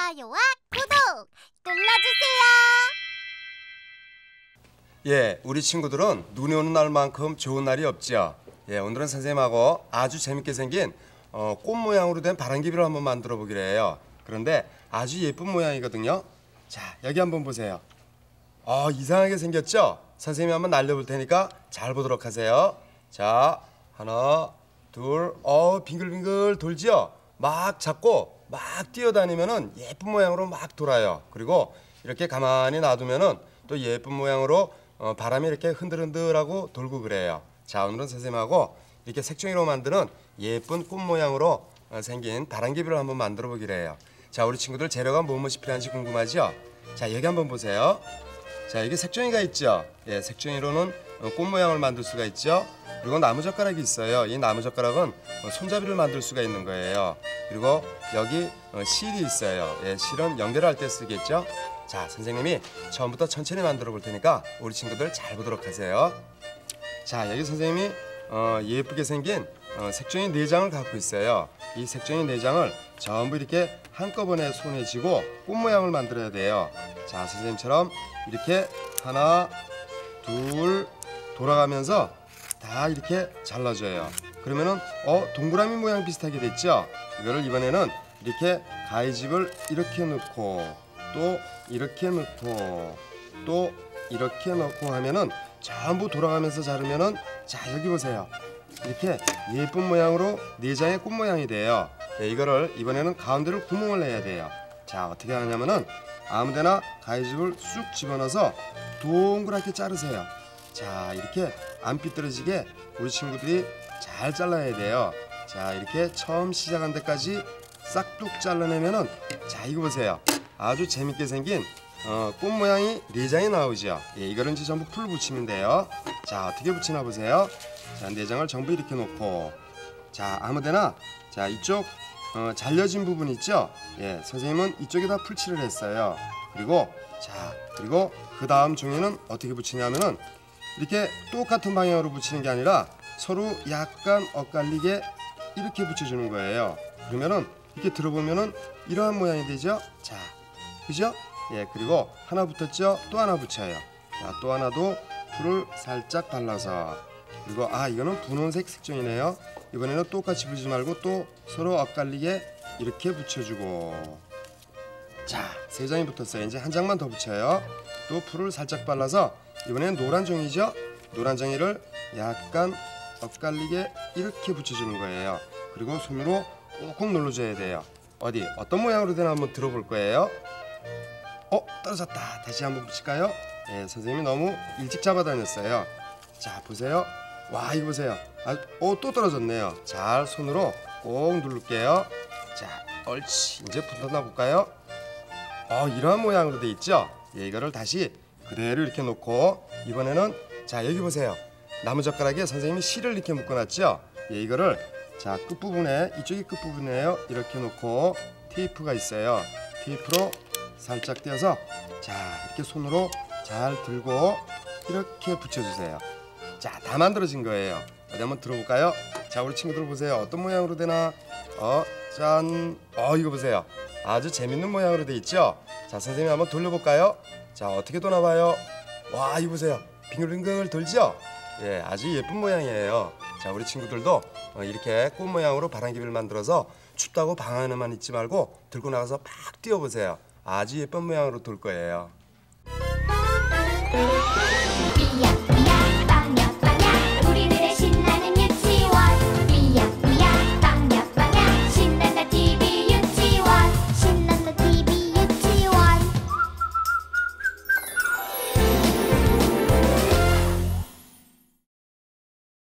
좋아요와 구독 눌러주세요. 예, 우리 친구들은 눈이 오는 날만큼 좋은 날이 없지요. 예, 오늘은 선생님하고 아주 재밌게 생긴 꽃 모양으로 된 바람개비를 한번 만들어 보기로 해요. 그런데 아주 예쁜 모양이거든요. 자, 여기 한번 보세요. 이상하게 생겼죠? 선생님이 한번 날려볼 테니까 잘 보도록 하세요. 자, 하나, 둘, 빙글빙글 돌지요? 막 잡고 막 뛰어다니면은 예쁜 모양으로 막 돌아요. 그리고 이렇게 가만히 놔두면은 또 예쁜 모양으로 바람이 이렇게 흔들흔들하고 돌고 그래요. 자, 오늘은 선생님하고 이렇게 색종이로 만드는 예쁜 꽃 모양으로 생긴 바람개비를 한번 만들어 보기로 해요. 자, 우리 친구들 재료가 무엇이 필요한지 궁금하죠? 자, 여기 한번 보세요. 자, 여기 색종이가 있죠? 예, 색종이로는 꽃 모양을 만들 수가 있죠? 그리고 나무젓가락이 있어요. 이 나무젓가락은 손잡이를 만들 수가 있는 거예요. 그리고 여기 실이 있어요. 예, 실은 연결할 때 쓰겠죠? 자, 선생님이 처음부터 천천히 만들어 볼 테니까 우리 친구들 잘 보도록 하세요. 자, 여기 선생님이 예쁘게 생긴 색종이 4장을 갖고 있어요. 이 색종이 4장을 전부 이렇게 한꺼번에 손에 쥐고 꽃 모양을 만들어야 돼요. 자, 선생님처럼 이렇게 하나, 둘 돌아가면서 다 이렇게 잘라줘요. 그러면은 동그라미 모양 비슷하게 됐죠? 이거를 이번에는 이렇게 가위집을 이렇게 넣고 또 이렇게 넣고 또 이렇게 넣고 하면은 전부 돌아가면서 자르면은, 자, 여기 보세요. 이렇게 예쁜 모양으로 4장의 꽃 모양이 돼요. 네, 이거를 이번에는 가운데를 구멍을 내야 돼요. 자, 어떻게 하냐면은 아무데나 가위집을 쑥 집어넣어서 동그랗게 자르세요. 자, 이렇게 안 삐뚤어지게 우리 친구들이 잘 잘라야 돼요. 자, 이렇게 처음 시작한 데까지 싹둑 잘라내면은, 자, 이거 보세요. 아주 재밌게 생긴 꽃 모양이 4장이 나오죠. 예, 이거를 이제 전부 풀 붙이면 돼요. 자, 어떻게 붙이나 보세요. 자, 4장을 전부 이렇게 놓고, 자, 아무데나, 자, 이쪽 잘려진 부분 있죠? 예, 선생님은 이쪽에다 풀칠을 했어요. 그리고 그리고 그 다음 종이는 어떻게 붙이냐면은 이렇게 똑같은 방향으로 붙이는 게 아니라 서로 약간 엇갈리게 이렇게 붙여주는 거예요. 그러면은 이렇게 들어보면은 이러한 모양이 되죠? 자, 그죠? 예, 그리고 하나 붙었죠? 또 하나 붙여요. 자, 또 하나도 풀을 살짝 발라서, 그리고 이거는 분홍색 색종이네요. 이번에는 똑같이 붙이지 말고 또 서로 엇갈리게 이렇게 붙여주고, 자, 3장이 붙었어요. 이제 한 장만 더 붙여요. 또 풀을 살짝 발라서 이번에는 노란 종이죠? 노란 종이를 약간 엇갈리게 이렇게 붙여주는 거예요. 그리고 손으로 꾹꾹 눌러줘야 돼요. 어떤 모양으로 되나 한번 들어볼 거예요. 떨어졌다. 다시 한번 붙일까요? 예, 선생님이 너무 일찍 잡아다녔어요. 자, 보세요. 와, 이거 보세요. 또 떨어졌네요. 잘 손으로 꼭 누를게요. 자, 옳지. 이제 붙었나 볼까요? 이러한 모양으로 돼 있죠? 예, 이거를 다시 그대로 이렇게 놓고, 이번에는, 자, 여기 보세요. 나무젓가락에 선생님이 실을 이렇게 묶어놨죠? 예, 이거를, 자, 끝부분에, 이쪽이 끝부분이에요. 이렇게 놓고 테이프가 있어요. 테이프로 살짝 떼어서, 자, 이렇게 손으로 잘 들고 이렇게 붙여주세요. 자, 다 만들어진 거예요. 어디 한번 들어볼까요? 자, 우리 친구들 보세요. 어떤 모양으로 되나? 짠. 이거 보세요. 아주 재밌는 모양으로 돼 있죠? 자, 선생님 한번 돌려볼까요? 자, 어떻게 도나봐요? 와, 이거 보세요. 빙글빙글 돌죠? 예, 아주 예쁜 모양이에요. 자, 우리 친구들도 이렇게 꽃 모양으로 바람개비를 만들어서 춥다고 방 안에만 있지 말고 들고 나가서 막 뛰어보세요. 아주 예쁜 모양으로 돌 거예요.